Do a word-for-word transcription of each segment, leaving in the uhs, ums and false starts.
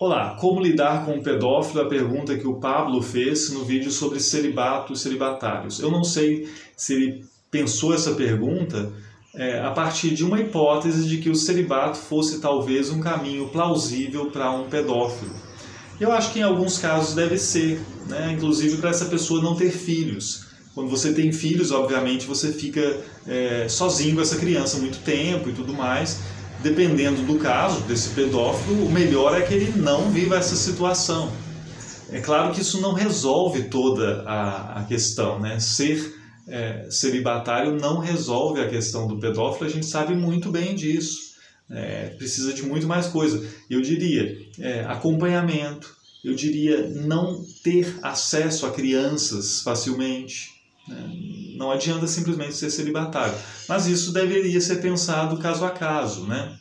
Olá, como lidar com o pedófilo? A pergunta que o Pablo fez no vídeo sobre celibato e celibatários. Eu não sei se ele pensou essa pergunta é, a partir de uma hipótese de que o celibato fosse talvez um caminho plausível para um pedófilo. Eu acho que em alguns casos deve ser, né? Inclusive para essa pessoa não ter filhos. Quando você tem filhos, obviamente, você fica é, sozinho com essa criança muito tempo e tudo mais. Dependendo do caso desse pedófilo, o melhor é que ele não viva essa situação. É claro que isso não resolve toda a, a questão, né? Ser é, celibatário não resolve a questão do pedófilo, a gente sabe muito bem disso. É, precisa de muito mais coisa. Eu diria é, acompanhamento, eu diria não ter acesso a crianças facilmente. Não adianta simplesmente ser celibatário, mas isso deveria ser pensado caso a caso, né?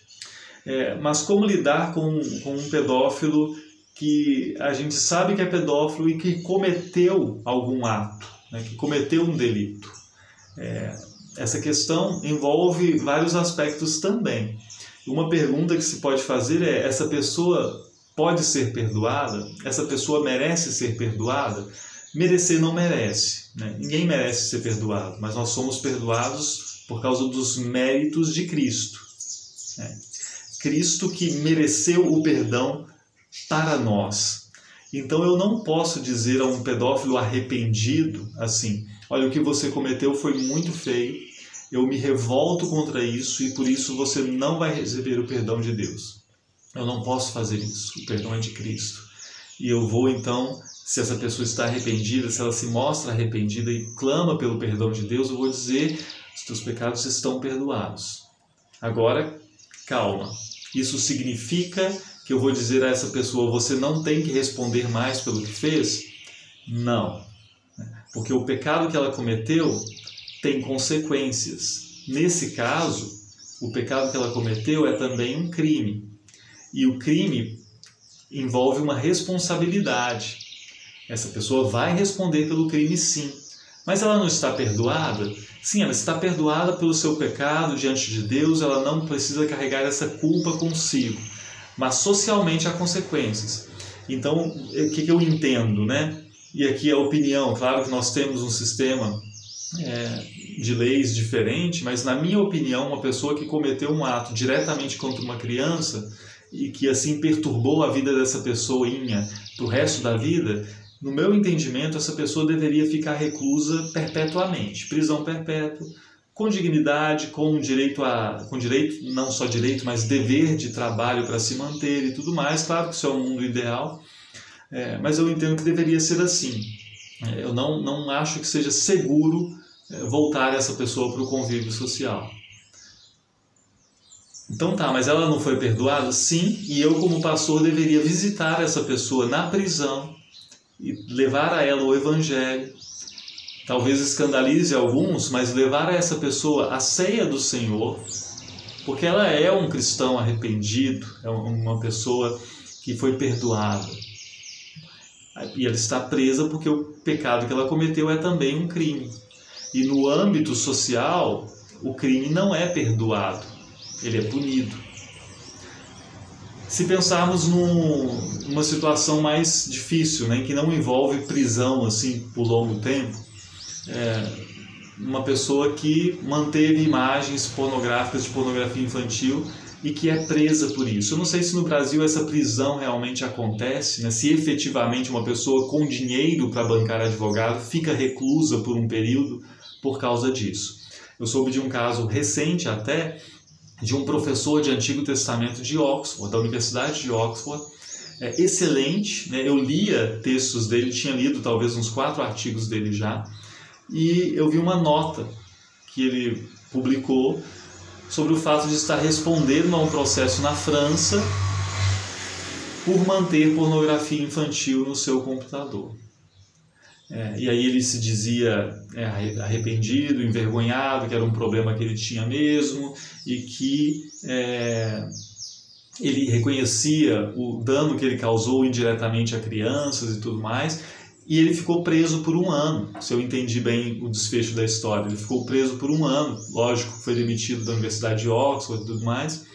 É, mas como lidar com, com um pedófilo que a gente sabe que é pedófilo e que cometeu algum ato, né? Que cometeu um delito? É, essa questão envolve vários aspectos também. Uma pergunta que se pode fazer é: essa pessoa pode ser perdoada? Essa pessoa merece ser perdoada? Merecer não merece, né? Ninguém merece ser perdoado, mas nós somos perdoados por causa dos méritos de Cristo, né? Cristo que mereceu o perdão para nós. Então eu não posso dizer a um pedófilo arrependido assim: olha, o que você cometeu foi muito feio, eu me revolto contra isso e por isso você não vai receber o perdão de Deus. Eu não posso fazer isso, o perdão é de Cristo. E eu vou então... Se essa pessoa está arrependida, se ela se mostra arrependida e clama pelo perdão de Deus, eu vou dizer: os teus pecados estão perdoados. Agora, calma. Isso significa que eu vou dizer a essa pessoa: você não tem que responder mais pelo que fez? Não. Porque o pecado que ela cometeu tem consequências. Nesse caso, o pecado que ela cometeu é também um crime. E o crime envolve uma responsabilidade. Essa pessoa vai responder pelo crime, sim. Mas ela não está perdoada? Sim, ela está perdoada pelo seu pecado diante de Deus, ela não precisa carregar essa culpa consigo. Mas socialmente há consequências. Então, o que eu entendo, né? E aqui a opinião, claro que nós temos um sistema é, de leis diferente, mas na minha opinião, uma pessoa que cometeu um ato diretamente contra uma criança e que assim perturbou a vida dessa pessoinha para o resto da vida... No meu entendimento, essa pessoa deveria ficar reclusa perpetuamente, prisão perpétua, com dignidade, com direito a, com direito, não só direito, mas dever de trabalho para se manter e tudo mais. Claro que isso é um mundo ideal, é, mas eu entendo que deveria ser assim. É, eu não, não acho que seja seguro é, voltar essa pessoa para o convívio social. Então tá, mas ela não foi perdoada? Sim, e eu como pastor deveria visitar essa pessoa na prisão, e levar a ela o Evangelho, talvez escandalize alguns, mas levar a essa pessoa a ceia do Senhor, porque ela é um cristão arrependido, é uma pessoa que foi perdoada. E ela está presa porque o pecado que ela cometeu é também um crime. E no âmbito social, o crime não é perdoado, ele é punido. Se pensarmos num, numa situação mais difícil, né, que não envolve prisão assim por longo tempo, é, uma pessoa que manteve imagens pornográficas de pornografia infantil e que é presa por isso. Eu não sei se no Brasil essa prisão realmente acontece, né, se efetivamente uma pessoa com dinheiro para bancar advogado fica reclusa por um período por causa disso. Eu soube de um caso recente até, de um professor de Antigo Testamento de Oxford, da Universidade de Oxford, é, excelente, né? Eu lia textos dele, tinha lido talvez uns quatro artigos dele já, e eu vi uma nota que ele publicou sobre o fato de estar respondendo a um processo na França por manter pornografia infantil no seu computador. É, e aí ele se dizia é, arrependido, envergonhado, que era um problema que ele tinha mesmo e que é, ele reconhecia o dano que ele causou indiretamente a crianças e tudo mais, e ele ficou preso por um ano, se eu entendi bem o desfecho da história. Ele ficou preso por um ano, lógico, foi demitido da Universidade de Oxford e tudo mais,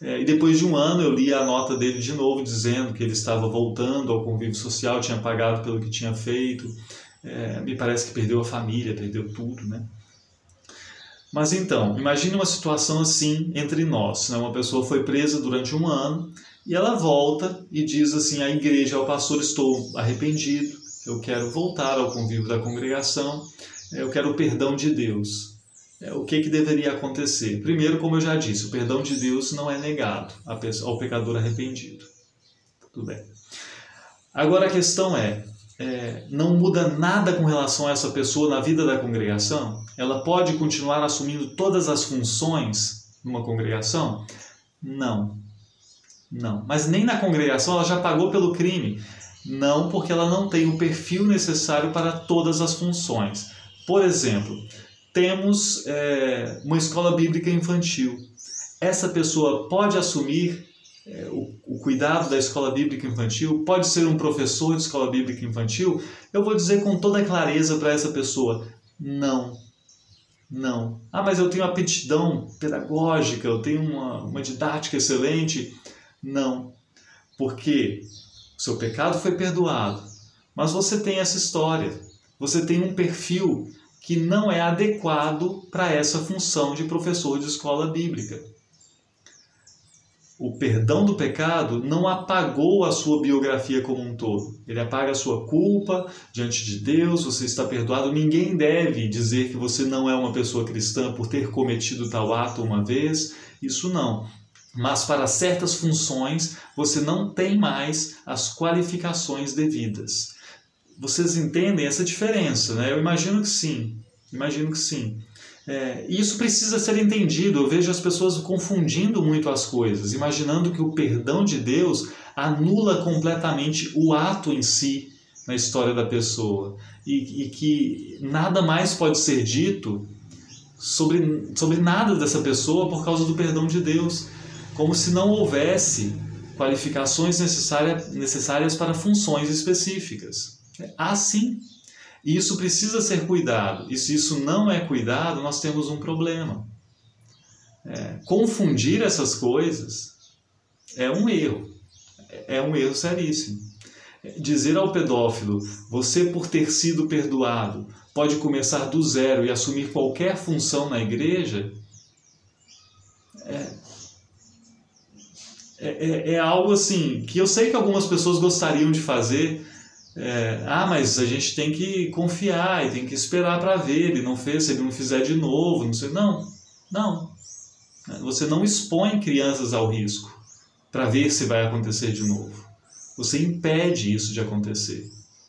É, e depois de um ano eu li a nota dele de novo, dizendo que ele estava voltando ao convívio social, tinha pagado pelo que tinha feito, é, me parece que perdeu a família, perdeu tudo, né? Mas então, imagine uma situação assim entre nós, né? Uma pessoa foi presa durante um ano e ela volta e diz assim à igreja, ao pastor: estou arrependido, eu quero voltar ao convívio da congregação, eu quero o perdão de Deus. O que, que deveria acontecer? Primeiro, como eu já disse, o perdão de Deus não é negado ao pecador arrependido. Tudo bem. Agora a questão é, é, não muda nada com relação a essa pessoa na vida da congregação? Ela pode continuar assumindo todas as funções numa congregação? Não. Não. Mas nem na congregação ela já pagou pelo crime. Não, porque ela não tem o perfil necessário para todas as funções. Por exemplo, temos é, uma escola bíblica infantil. Essa pessoa pode assumir é, o, o cuidado da escola bíblica infantil? Pode ser um professor de escola bíblica infantil? Eu vou dizer com toda clareza para essa pessoa: não. Não. Ah, mas eu tenho aptidão pedagógica, eu tenho uma, uma didática excelente. Não. Porque o seu pecado foi perdoado, mas você tem essa história. Você tem um perfil que não é adequado para essa função de professor de escola bíblica. O perdão do pecado não apagou a sua biografia como um todo. Ele apaga a sua culpa diante de Deus, você está perdoado. Ninguém deve dizer que você não é uma pessoa cristã por ter cometido tal ato uma vez. Isso não. Mas para certas funções você não tem mais as qualificações devidas. Vocês entendem essa diferença, né? Eu imagino que sim, imagino que sim. É, e isso precisa ser entendido. Eu vejo as pessoas confundindo muito as coisas, imaginando que o perdão de Deus anula completamente o ato em si na história da pessoa e, e que nada mais pode ser dito sobre, sobre nada dessa pessoa por causa do perdão de Deus, como se não houvesse qualificações necessárias, necessárias para funções específicas. Ah, sim. E isso precisa ser cuidado. E se isso não é cuidado, nós temos um problema. É, confundir essas coisas é um erro. É um erro seríssimo. Dizer ao pedófilo: você, por ter sido perdoado, pode começar do zero e assumir qualquer função na igreja, é, é, é algo assim que eu sei que algumas pessoas gostariam de fazer. É, ah, mas a gente tem que confiar e tem que esperar para ver. Ele não fez, se ele não fizer de novo, não sei. Não, não. Você não expõe crianças ao risco para ver se vai acontecer de novo. Você impede isso de acontecer.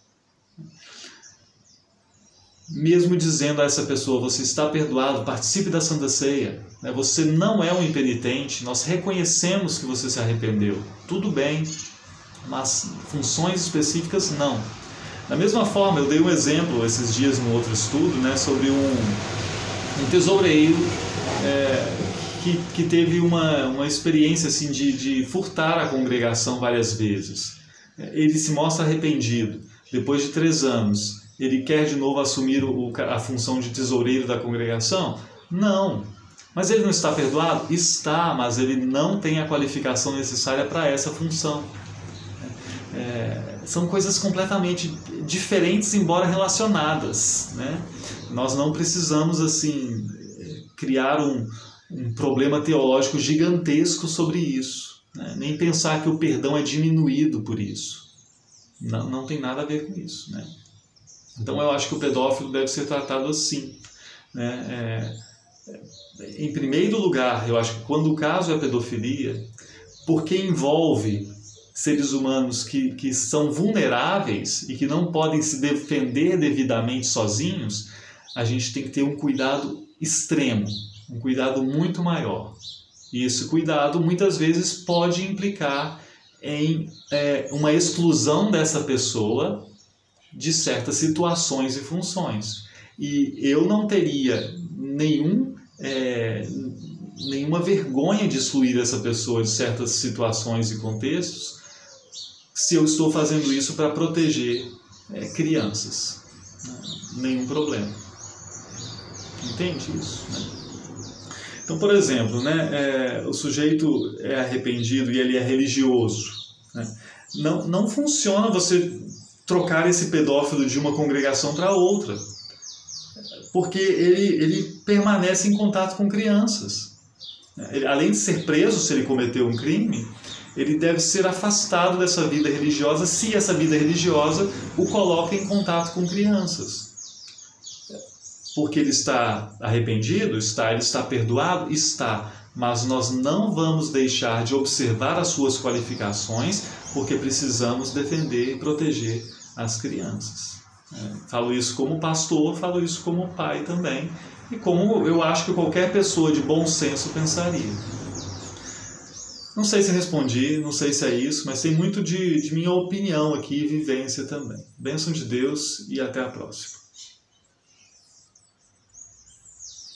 Mesmo dizendo a essa pessoa: você está perdoado, participe da Santa Ceia. Você não é um impenitente, nós reconhecemos que você se arrependeu. Tudo bem. Mas funções específicas não. Da mesma forma, eu dei um exemplo esses dias num outro estudo, né, sobre um, um tesoureiro é, que, que teve uma, uma experiência assim, de, de furtar a congregação várias vezes. Ele se mostra arrependido. Depois de três anos, ele quer de novo assumir o, a função de tesoureiro da congregação? Não. Mas ele não está perdoado? Está, mas ele não tem a qualificação necessária para essa função. É, são coisas completamente diferentes, embora relacionadas, né? Nós não precisamos assim criar um, um problema teológico gigantesco sobre isso, né? Nem pensar que o perdão é diminuído por isso. Não, não tem nada a ver com isso, né? Então eu acho que o pedófilo deve ser tratado assim, né? É, em primeiro lugar, eu acho que quando o caso é pedofilia, porque envolve seres humanos que, que são vulneráveis e que não podem se defender devidamente sozinhos, a gente tem que ter um cuidado extremo, um cuidado muito maior. E esse cuidado muitas vezes pode implicar em é, uma exclusão dessa pessoa de certas situações e funções. E eu não teria nenhum, é, nenhuma vergonha de excluir essa pessoa de certas situações e contextos, se eu estou fazendo isso para proteger é, crianças. Nenhum problema. Entende isso, né? Então Então, por exemplo, né, é, o sujeito é arrependido e ele é religioso, né? Não, não funciona você trocar esse pedófilo de uma congregação para outra, porque ele, ele permanece em contato com crianças. Ele, além de ser preso se ele cometeu um crime, ele deve ser afastado dessa vida religiosa se essa vida religiosa o coloca em contato com crianças. Porque ele está arrependido? Está. Ele está perdoado? Está. Mas nós não vamos deixar de observar as suas qualificações, porque precisamos defender e proteger as crianças. Falo isso como pastor, falo isso como pai também, e como eu acho que qualquer pessoa de bom senso pensaria. Não sei se respondi, não sei se é isso, mas tem muito de, de minha opinião aqui e vivência também. Bênção de Deus e até a próxima.